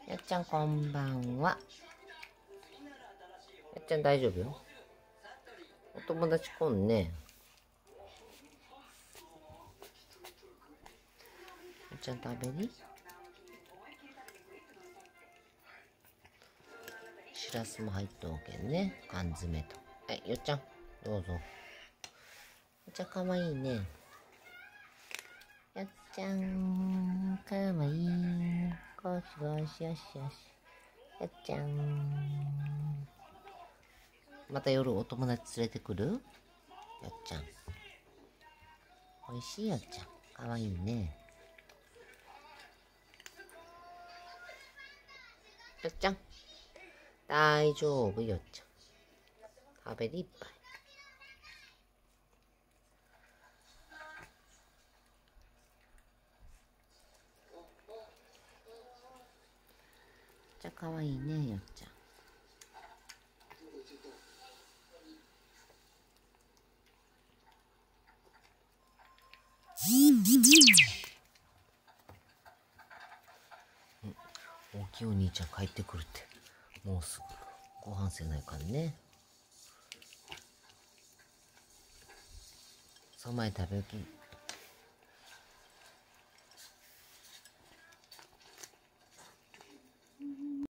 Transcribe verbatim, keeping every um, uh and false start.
やっちゃんこんばんは。やっちゃん大丈夫よ。お友達来んね。やっちゃん食べり。しらすも入っとうけんね。缶詰と。はい、よっちゃんどうぞ。やっちゃんかわいいね。やっちゃんかわいい。ゴシゴシよしよし。やっちゃん。また夜お友達連れてくる？やっちゃん。おいしいよっちゃん。かわいいね。よっちゃん。大丈夫よっちゃん。食べりいっぱい。じゃあかわいいねよっちゃん。大きいお兄ちゃん帰ってくるって。もうすぐご飯せないかんね。さまい食べよき。